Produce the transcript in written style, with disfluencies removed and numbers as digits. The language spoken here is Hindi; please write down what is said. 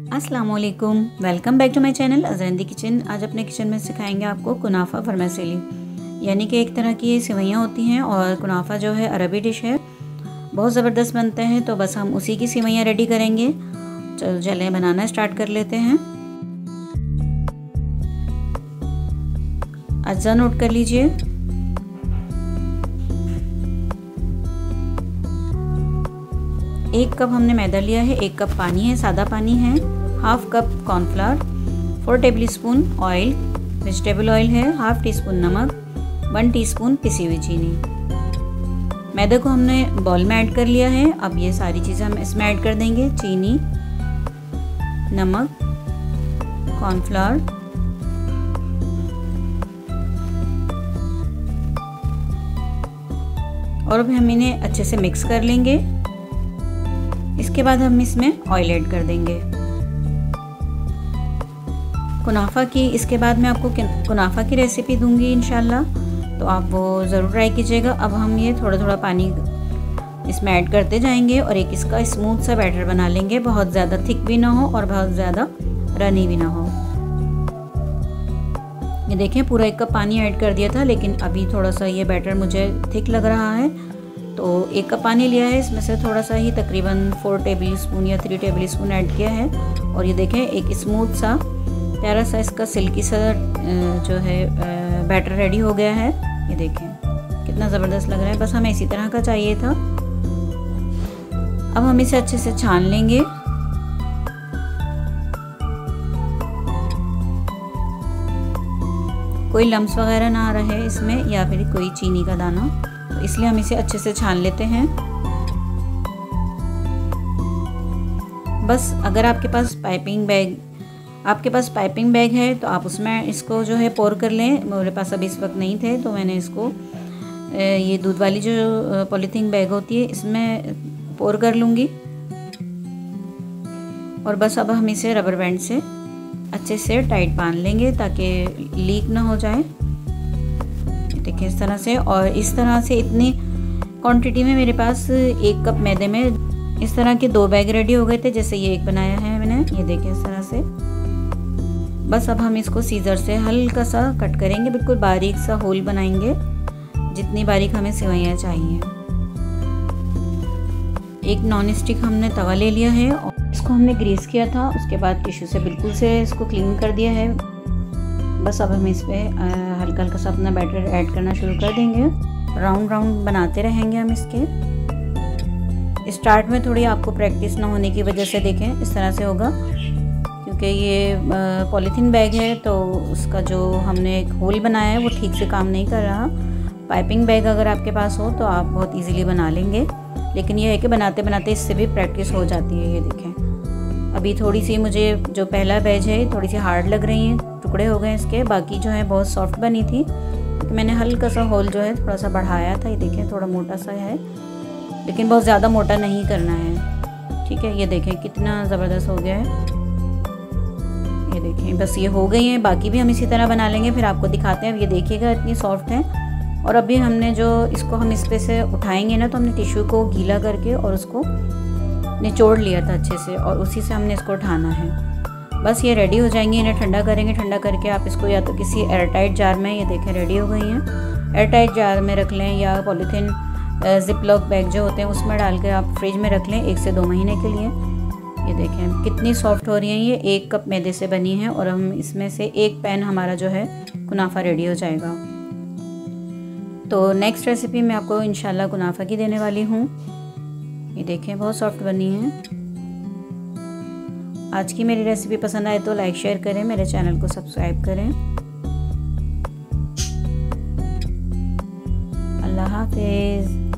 अस्सलाम वालेकुम, welcome back to my channel अज़रंदी किचन। आज अपने किचन में सिखाएंगे आपको कुनाफा वर्मिसेली, यानी कि एक तरह की ये सेवइयाँ होती हैं और कुनाफा जो है अरबी डिश है, बहुत ज़बरदस्त बनते हैं। तो बस हम उसी की सेवइयाँ रेडी करेंगे। चलो चलें बनाना स्टार्ट कर लेते हैं। अज्जा नोट कर लीजिए। एक कप हमने मैदा लिया है, 1 कप पानी है, सादा पानी है, half cup cornflour, 4 tablespoon oil, vegetable oil है, हाफ टी स्पून नमक, 1 टीस्पून पिसी हुई चीनी। मैदे को हमने बाउल में ऐड कर लिया है। अब ये सारी चीज़ें हम इसमें ऐड कर देंगे, चीनी, नमक, कॉर्नफ्लावर, और अब हम इन्हें अच्छे से मिक्स कर लेंगे। इसके बाद हम इसमें ऑयल ऐड कर देंगे कुनाफा की। इसके बाद मैं आपको कुनाफा की रेसिपी दूंगी इंशाल्लाह, तो आप वो ज़रूर ट्राई कीजिएगा। अब हम ये थोड़ा थोड़ा पानी इसमें ऐड करते जाएंगे और एक इसका स्मूथ सा बैटर बना लेंगे। बहुत ज़्यादा थिक भी ना हो और बहुत ज़्यादा रनी भी ना हो। ये देखें, पूरा 1 कप पानी ऐड कर दिया था, लेकिन अभी थोड़ा सा ये बैटर मुझे थिक लग रहा है, तो 1 कप पानी लिया है, इसमें से थोड़ा सा ही तकरीबन 4 टेबलस्पून या 3 टेबलस्पून ऐड किया है। और ये देखें, एक स्मूथ सा प्यारा सा इसका सिल्की सा जो है बैटर रेडी हो गया है। ये देखें कितना ज़बरदस्त लग रहा है। बस हमें इसी तरह का चाहिए था। अब हम इसे अच्छे से छान लेंगे। कोई लम्स वगैरह ना रहे इसमें या फिर कोई चीनी का दाना, तो इसलिए हम इसे अच्छे से छान लेते हैं। बस अगर आपके पास पाइपिंग बैग है तो आप उसमें इसको जो है पोर कर लें। मेरे पास अभी इस वक्त नहीं थे, तो मैंने इसको ये दूध वाली जो पॉलीथीन बैग होती है इसमें पोर कर लूँगी। और बस अब हम इसे रबर बैंड से अच्छे से टाइट बांध लेंगे ताकि लीक ना हो जाए। देखिए इस तरह से, और इस तरह से इतनी क्वांटिटी में मेरे पास 1 कप मैदे में इस तरह के 2 बैग रेडी हो गए थे, जैसे ये एक बनाया है मैंने। ये देखिए इस तरह से। बस अब हम इसको सीजर से हल्का सा कट करेंगे, बिल्कुल बारीक सा होल बनाएंगे, जितनी बारीक हमें सेवइयाँ चाहिए। एक नॉन स्टिक हमने तवा ले लिया है और इसको हमने ग्रीस किया था, उसके बाद टिश्यू से बिल्कुल से इसको क्लीन कर दिया है। बस अब हम इस पर हल्का हल्का सा अपना बैटर ऐड करना शुरू कर देंगे। राउंड राउंड बनाते रहेंगे हम इसके। स्टार्ट में थोड़ी आपको प्रैक्टिस ना होने की वजह से देखें इस तरह से होगा, क्योंकि ये पॉलीथीन बैग है तो उसका जो हमने एक होल बनाया है वो ठीक से काम नहीं कर रहा। पाइपिंग बैग अगर आपके पास हो तो आप बहुत ईजीली बना लेंगे, लेकिन ये है कि बनाते बनाते इससे भी प्रैक्टिस हो जाती है। ये देखें, अभी थोड़ी सी मुझे जो पहला बैच है थोड़ी सी हार्ड लग रही है, टुकड़े हो गए इसके। बाकी जो है बहुत सॉफ्ट बनी थी, तो मैंने हल्का सा होल जो है थोड़ा सा बढ़ाया था। ये देखें थोड़ा मोटा सा है, लेकिन बहुत ज़्यादा मोटा नहीं करना है, ठीक है। ये देखें कितना ज़बरदस्त हो गया है। ये देखें बस ये हो गई हैं, बाकी भी हम इसी तरह बना लेंगे, फिर आपको दिखाते हैं। अब ये देखिएगा इतनी सॉफ्ट है। और अभी हमने जो इसको हम इस पे से उठाएंगे ना, तो हमने टिश्यू को गीला करके और उसको निचोड़ लिया था अच्छे से, और उसी से हमने इसको उठाना है। बस ये रेडी हो जाएंगे। इन्हें ठंडा करेंगे। ठंडा करके आप इसको या तो किसी एयरटाइट जार में, ये देखें रेडी हो गई हैं, एयरटाइट जार में रख लें, या पॉलीथीन जिपलॉक बैग जो होते हैं उसमें डाल के आप फ्रिज में रख लें 1 से 2 महीने के लिए। ये देखें कितनी सॉफ्ट हो रही हैं। ये 1 कप मैदे से बनी है और हम इसमें से 1 पैन हमारा जो है कुनाफा रेडी हो जाएगा। तो नेक्स्ट रेसिपी मैं आपको इंशाल्लाह कुनाफा की देने वाली हूँ। ये देखें बहुत सॉफ्ट बनी है। आज की मेरी रेसिपी पसंद आए तो लाइक शेयर करें, मेरे चैनल को सब्सक्राइब करें। अल्लाह हाफिज़।